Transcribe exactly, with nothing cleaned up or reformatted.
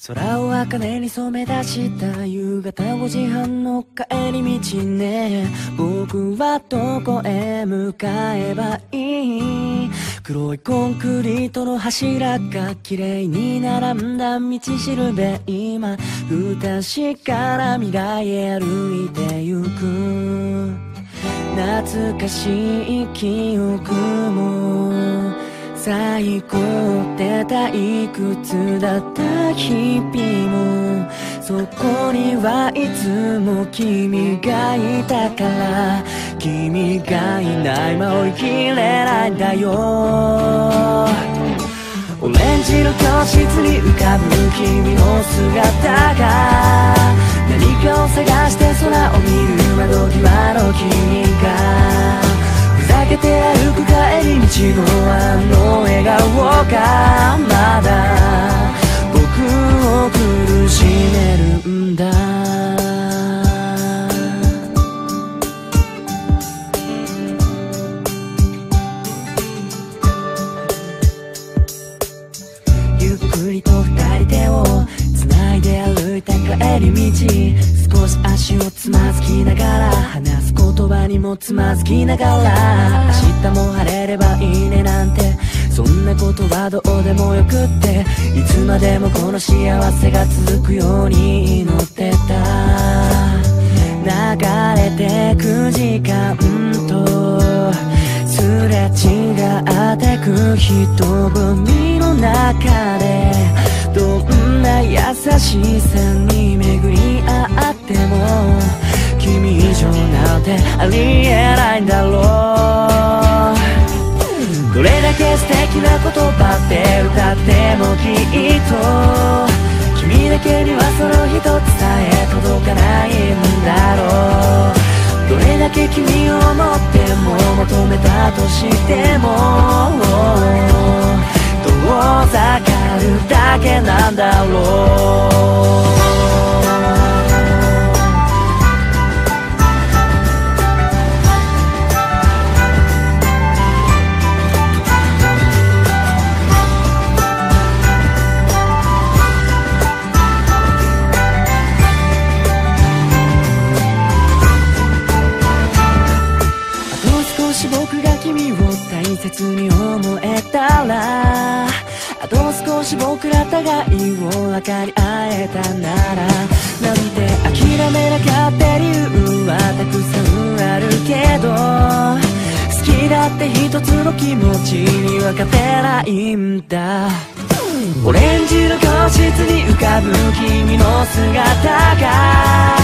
空を茜に染め出した夕方ごじはんの帰り道ね。僕はどこへ向かえばいい？黒いコンクリートの柱が綺麗に並んだ道しるべ。今不確かな未来へ歩いてゆく。懐かしい記憶も最高って退屈だった日々も、そこにはいつも君がいたから、君がいない間追い切れないんだよ。オレンジの教室に浮かぶ君の姿が、何かを探して空を見る窓際の君が、ふざけて歩く帰り道のあの笑顔がまだ僕を苦しめるんだ。ゆっくりと二人手を繋いで歩いた帰り道、少し足をつまずきながら話す言葉にもつまずきながら、明日も晴れればいいねなんて、そんなことはどうでもよくって、いつまでもこの幸せが続くように祈ってた。流れてく時間とすれ違ってく人混みの中で、どんな優しさに巡り合っても君以上なんてありえないんだろう。どれだけ素敵な言葉って歌ってもきっと君だけにはその一つさえ届かないんだろう。どれだけ君を思っても求めたとしても遠ざかるだけなんだろう。僕が君を大切に思えたら、あと少し僕ら互いを分かり合えたなら、なんて諦めなかった理由はたくさんあるけど、好きだって一つの気持ちに分かってないんだ。オレンジの教室に浮かぶ君の姿が